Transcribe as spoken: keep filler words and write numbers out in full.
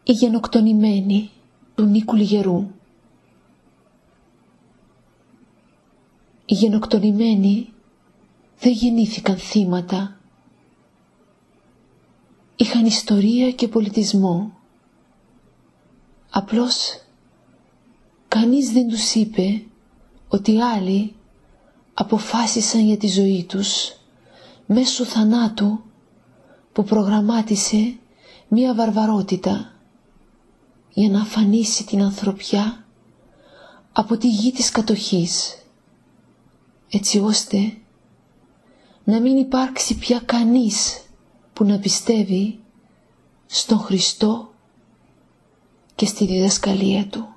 Οι γενοκτονημένοι του Νίκου Λιγερού. Οι γενοκτονημένοι δεν γεννήθηκαν θύματα. Είχαν ιστορία και πολιτισμό. Απλώς κανείς δεν τους είπε ότι άλλοι αποφάσισαν για τη ζωή τους μέσω θανάτου που προγραμμάτισε μία βαρβαρότητα για να αφανίσει την ανθρωπιά από τη γη της κατοχής, έτσι ώστε να μην υπάρξει πια κανείς που να πιστεύει στον Χριστό και στη διδασκαλία του.